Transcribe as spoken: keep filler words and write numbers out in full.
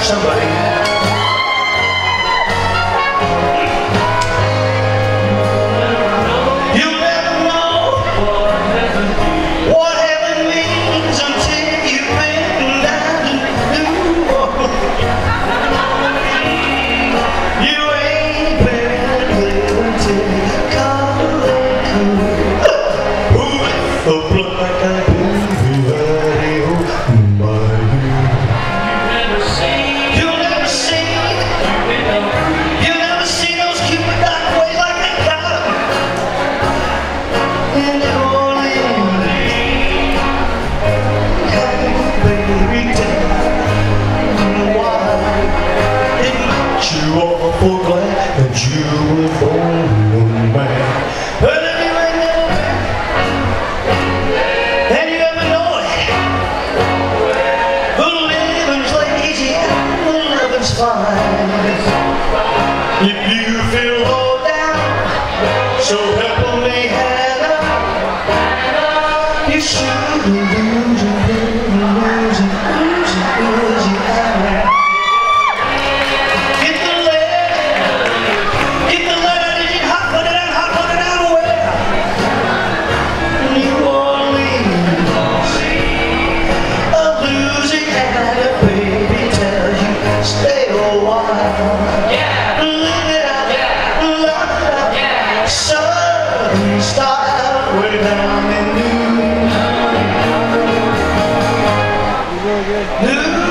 somebody. You'll never know what heaven means until you've been down to New Orleans. You ain't very clear until you come to a blood like I do. Awful glad that you were born a man. But if you ain't never been, and you ever know it, the living's lazy and the loving's fine. If you feel low down, so help me Hannah, you should lose it, lose it, lose it, lose it, Hannah. Start way down in New New